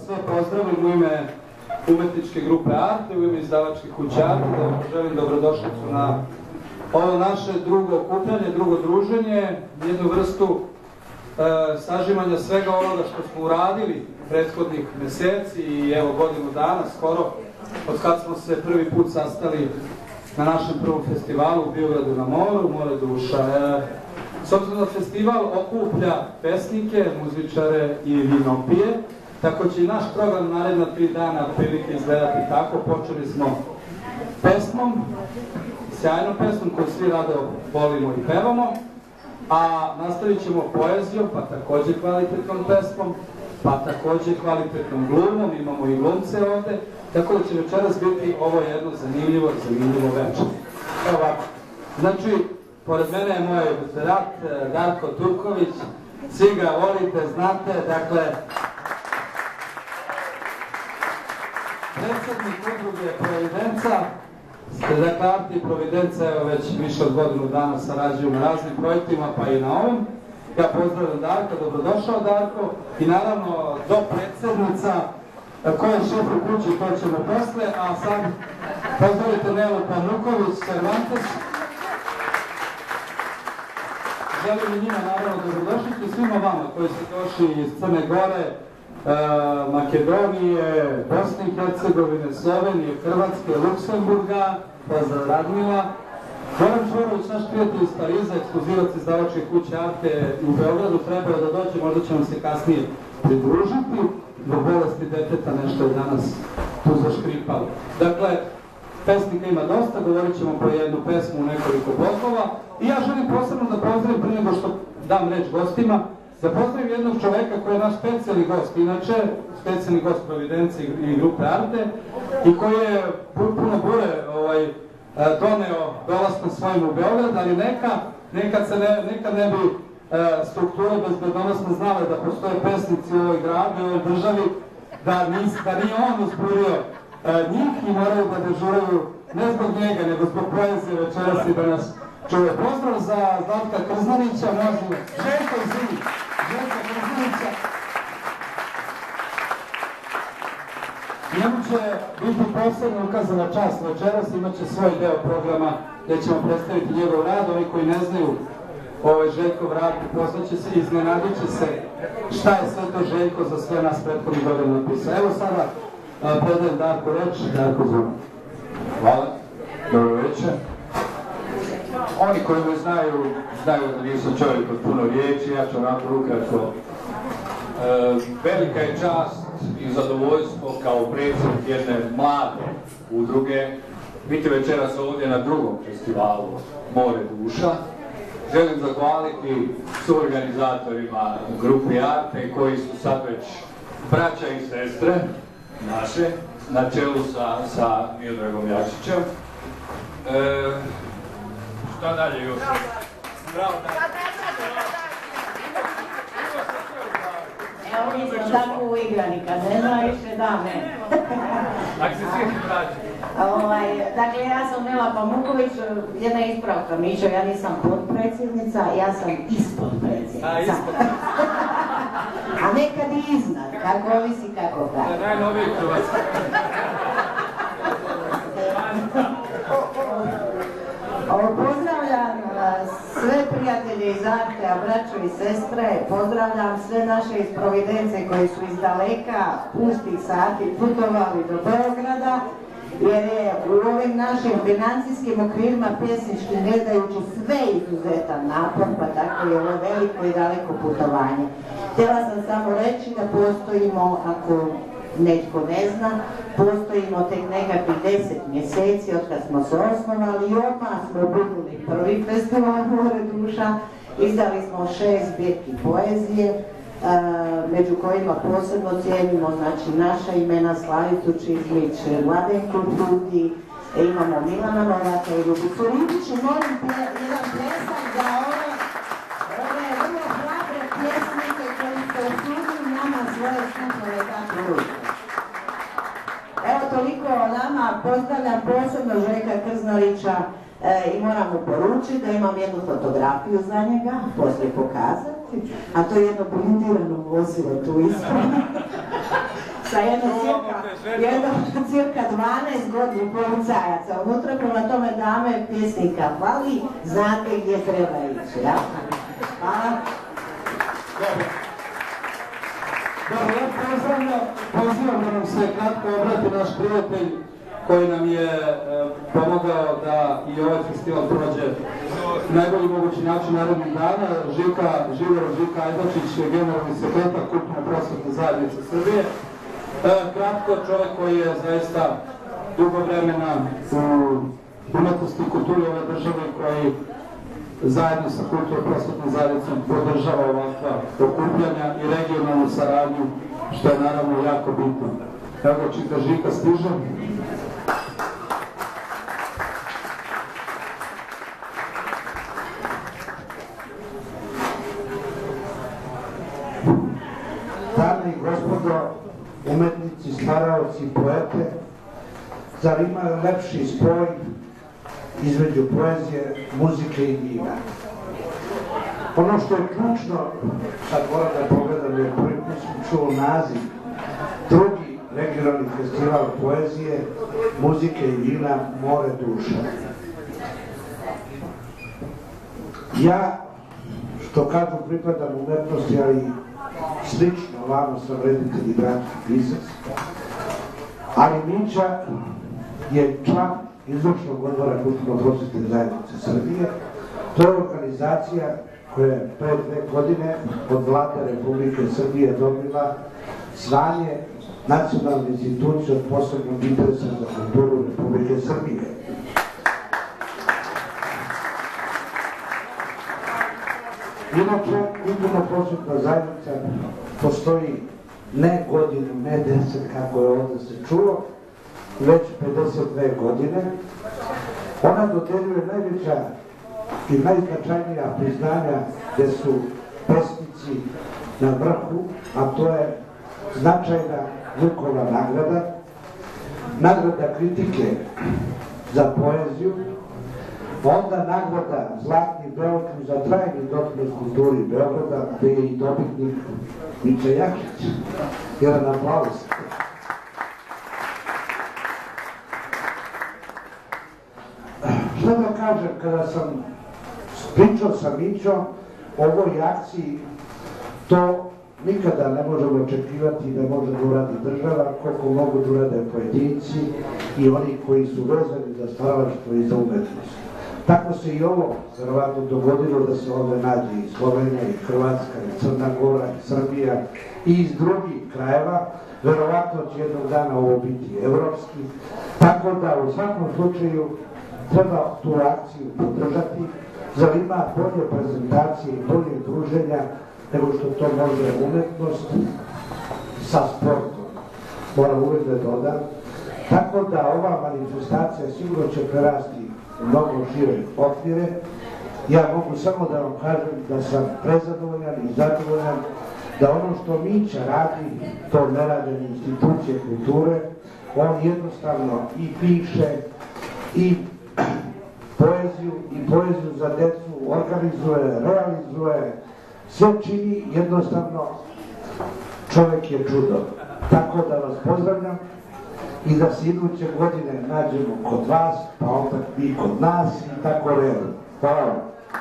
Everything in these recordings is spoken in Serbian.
sve pozdravim u ime umetničke grupe Arte, u ime izdavačke kuće Arte, da vam želim dobrodošlicu na ovo naše drugo okupljanje, drugo druženje, jednu vrstu sažimanja svega onoga što smo uradili prethodnih meseci i evo godinu dana skoro, od kad smo se prvi put sastali na našem prvom festivalu u Beogradu na moru, More duša. S obzirom da festival okuplja pesnike, muzičare i vinopije, tako će i naš program naredna 3 dana prilike izgledati tako. Počeli smo pesmom, sjajnom pesmom koju svi rado volimo i pevamo, a nastavit ćemo poezijom, pa takođe kvalitetnom pesmom, pa takođe kvalitetnom glumom, imamo i glumce ovde, tako da će večeras biti ovo jedno zanimljivo večer. Evo ovako, znači, pored mene je moj brat Darko Turković, svi ga volite, znate, dakle, predsednik udruge Providenca, dakle, Arte i Providenca, evo već više od godinu dana sarađuju na raznim projektima, pa i na ovom. Ja pozdravljam Darka, dobrodošao Darko, i naravno do predsednica, ko je šef u kući, to ćemo posle, a sad pozdravite Nelu Panuković, Cervantes. Želim i njima naravno dobrodošlicu, svima vama koji ste došli iz Crne Gore, Makedonije, Bosne i Hercegovine, Slovenije, Hrvatske, Luksemburga, pozdrav Radmila. Goran Čvorović, naš prijatelj iz Pariza, ekskluzivac izdavačke kuće Arte u Beogradu, trebao da dođe, možda će vam se kasnije pridružiti. Zbog bolesti deteta nešto je danas tu zaškripalo. Dakle, pesnika ima dosta, govorit ćemo po jednu pesmu u nekoliko blokova. I ja želim posebno da pozdravim, prije nego što dam reč gostima, da pozdravim jednog čoveka koji je naš specijalni gost, inače specijalni gost Providence i grupe Arte, i koji je puno bure doneo dolaskom svojim u Beograd, ali nekad ne bi strukture bezbednosno znale da postoje pesnici u ovoj gradu, u ovoj državi, da nije on uzburio njih i moraju da dežuraju ne zbog njega, nego zbog poezije večeras i da nas čuje. Pozdrav za Zlatka Krznarića, može Željko Zini, Željko Krznarića. Njemu će biti posebno ukazana čast večeras, imaće svoj deo programa gde ćemo predstaviti njegov rad. Oni koji ne znaju Željkov rad, poznaće se, iznenadit će se šta je sve to Željko za sve nas prethodnih godina napisao. Evo sada predajem Darko reč, Darko zvon. Hvala, dobro večer. Oni koji me znaju da nisam čovjek od puno riječi, ja ću onako ukratko. Velika je čast i zadovoljstvo kao predsjednik jedne mlade udruge biti večeras ovdje na drugom festivalu More duša. Želim zahvaliti suorganizatorima grupi Arte koji su sad već braća i sestre naše, na čelu sa Miodragom Jakšićem. Šta dalje još? Bravo, Evo mi smo tako uigrani, kad ne zna više da ne. Ako se svi vraći. Dakle, ja sam Nela Pamuković, jedna ispravka, Mićo, ja nisam podpredsjednica, ja sam ispod predsjednica. A nekad i iznad, kako ovisi kako da. To je najnoviji Hrvatski. Pozdravljam sve prijatelje iz Artea, braćo i sestre, pozdravljam sve naše iz Providence koji su iz daleka, pustih sati putovali do Beograda, jer je u ovim našim financijskim okvirima pjesnički gledajući sve izuzetan napor, pa tako je ovo veliko i daleko putovanje. Htjela sam samo reći da postojimo, ako netko ne zna, postojimo tek nekakvih 10 mjeseci od kad smo se osnovali i odmah smo budili prvi festival More duša. Izdali smo 6 zbirki poezije, među kojima posebno cijenimo, znači, naša imena Slavicu Čizlić, Mladenku Drudi, imamo Milana Novaka i Ljubicu Ribić. Molim jedan pljesak za ove vrlo hrabre pjesnike koji se usudili nama svoje snupove tako ruke. Evo toliko o nama, pozdravljam posebno Željka Krznarića i moram mu poručiti da imam jednu fotografiju za njega, poslije pokazati, a to je jedno blindirano vozilo tu ispod. sa jedno cirka 12 godina policajaca unutra, prema tome dame pjesnika fali, znate gdje treba ići, ja? Hvala. Dobro, ja pozivam da nam se kratko obrati naš prijatelj koji nam je pomogao da i ovaj festival prođe najbolji mogući način narednih dana. Živjera Ajdačić, generalni sekretar Kulturno-prosvetne zajednice Srbije. Kratko, čovjek koji je zaista dugo vremena u umetnosti i kulturi ove države, koji zajedno sa Kulturno-prosvetnom zajednicom podržava ovakva okupljanja i regionalnu saradnju, što je naravno jako bitno. Evo ga, čita Žika stiže. Dame i gospodo, umetnici, stvaraoci, poete, zar ima lepši spoj između poezije, muzike i vina? Ono što je ključno, sad moram da pogledam jer prvi put sam čuo naziv, drugi regionalni festival poezije, muzike i vina, More duša. Ja, što kažu, pripadam umetnosti, ali slično vama sam reditelj i dramski pisac, ali Mića je član izvršnog odbora Kulturno-prosvetne zajednice Srbije. To je organizacija koja je pre 2 godine od Vlade Republike Srbije dobila zvanje nacionalne institucije od posebnog interesa za kulturu Republike Srbije. Inače, Kulturno-prosvetna zajednica postoji ne godinu, ne 10, kako je ovdje se čulo, već 52 godine. Ona dodeljuje najveća i najznačajnija priznanja gde su pesnici na vrhu, a to je značajna Vukova nagrada, nagrada kritike za poeziju, onda nagrada Zlatni Beograd za trajni doprinos kulturi Beograda, gde je i dobitnik Mića Jakšić. Jedan aplauz. Šta da kažem, kada sam pričao sa Mićom o ovoj akciji, to nikada ne možemo očekivati da može da uradi država, koliko mogu da urade pojedinci i oni koji su vezani za stvaralaštvo i za umetnost. Tako se i ovo verovatno dogodilo da se ovde nađe i Slovenija, i Hrvatska, i Crna Gora, i Srbija, i iz drugih krajeva. Verovatno će jednog dana ovo biti evropski. Tako da u svakom slučaju treba tu akciju podržati, zar ima bolje prezentacije i bolje druženja nego što to može umetnost sa sportom. Moram uvijek da dodam. Tako da ova manifestacija sigurno će prerasti u mnogo šire okvire. Ja mogu samo da vam kažem da sam prezadovoljan i zadovoljan da ono što Mića radi, to ne rade institucije kulture, on jednostavno i piše i poeziju za decu, organizuje, realizuje, sve čini, jednostavno čovjek je čudo. Tako da vas pozdravljam i da se iduće godine nađemo kod vas, pa opet vi kod nas i tako redom. Hvala vam.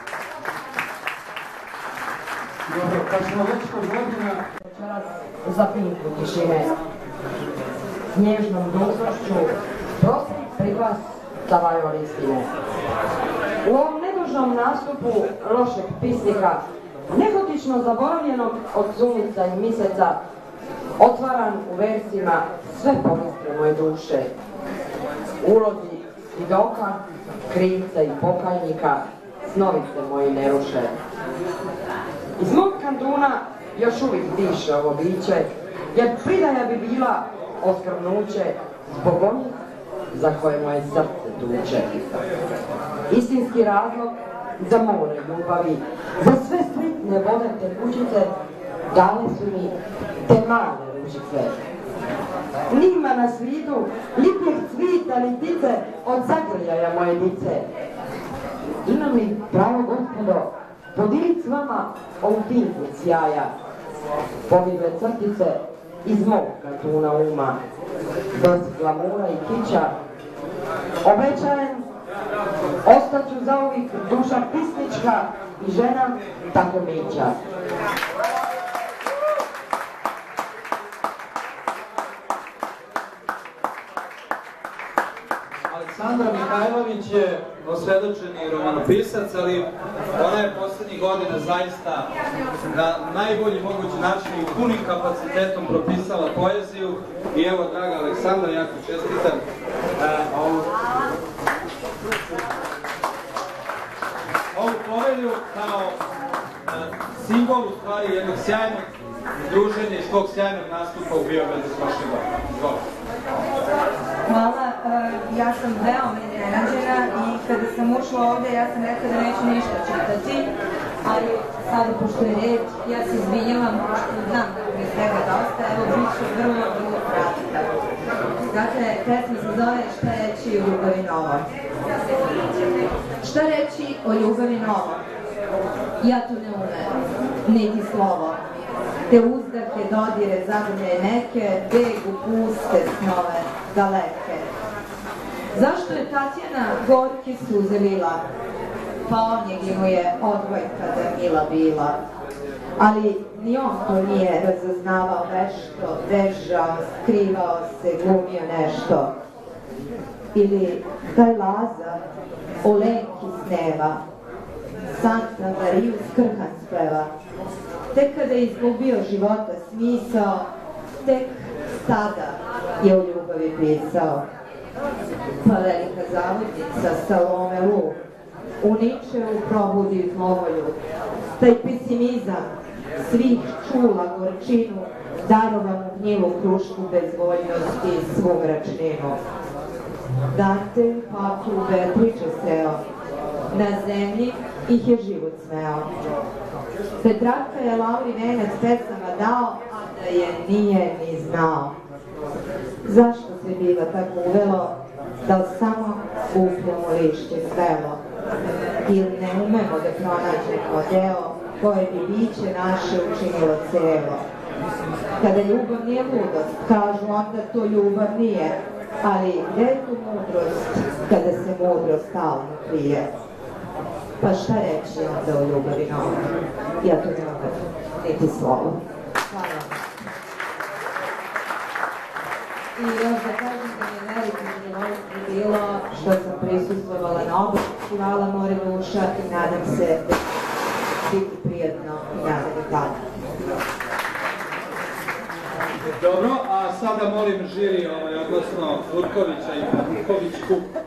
Dobro, kad smo već kod godina... Večeras zapinku tišine, snježnom dužnošću, prosim priglas za vajor istine. U ovom nedužnom nastupu lošeg pisnika, nehotično zaboravljenog od sunca i mjeseca, otvaram u versima sve povijesti moje duše. Ulozi svjedoka, krivca i pokajnika, snovi se moji ne ruše. Iz mog kantuna još uvijek diše ovo biće, jer pridaja bi bila oskvrnuće zbog onih za koje moje srce tuče. Istinski razlog za more ljubavi, za sve stritne vode tekućice, dale su mi te male ružice. Nima na svijetu lipih cvita litice od zagrljaja moje lice. Imam li pravo, gospodo, podijelit s vama ovu pinku sjaja, pogible crtice iz mog kantuna uma, bez glamura i kića, obećajem, ostaću zauvijek duša pisnička i žena tako mića. Aleksandra Mihajlović je osvedočeni romanopisac, ali ona je poslednjih godina zaista na najbolji mogući način i punim kapacitetom propisala poeziju. I evo, draga Aleksandra, jako čestitam. Ovu povelju kao simbol u stvari jednog sjajnog druženja i svog sjajnog nastupa u Biogradu prošle godine. Hvala, ja sam veoma iznenađena i kada sam ušla ovde ja sam rekla da neću ništa čitati, ali sada pošto je reč, ja se izvinjavam pošto znam da mi je svega dosta, evo bit ću vrlo kratka. Dakle, pesma se zove Šta reći o ljubavi novo. Šta reći o ljubavi novo? Ja to ne umem, niti slovo. Te uzdarke, dodire, zagrlje neke, begu, puste, snove, daleke. Zašto je Tatjana gorke suze lila? Pa on je mu je odvojka da mila bila. Ali ni on to nije razaznavao vešto, bežao, skrivao se, glumio nešto. Ili taj Laza o lenki sneva, Santa Mariju skrhan speva. Tek kada je izgubio života smisao, tek tada je u ljubavi pisao. Pa velika zavodnica Salome Lu u Ničeu probudi zlovolju. Taj pesimizam svih čula gorčinu, darovanu gnjilu krušku bezvoljnosti i svu mračninu. Dante papu Beatriče seo, na zemlji ih je život smeo. Petrarka je Lauri venac pesama dao, a da je nije ni znao. Zašto se biva tako uvelo, da samo skupljamo lišće svelo? Ili ne umemo da pronađemo deo koje bi biće naše učinilo celo? Kada ljubav nije ludost, kažu onda to ljubav nije, ali gde je tu mudrost kada se mudrost stalno krije? Pa šta reći onda o ljubavi novo? Ja to ne umem, niti slovo. Hvala. I još da kažem da mi je veliko zadovoljstvo bilo što sam prisustvovala na oba festivala More duša i nadam se da će biti prijatno i nadam tada. Dobro, a sada molim žiri, odnosno Furkovića i Vukovićku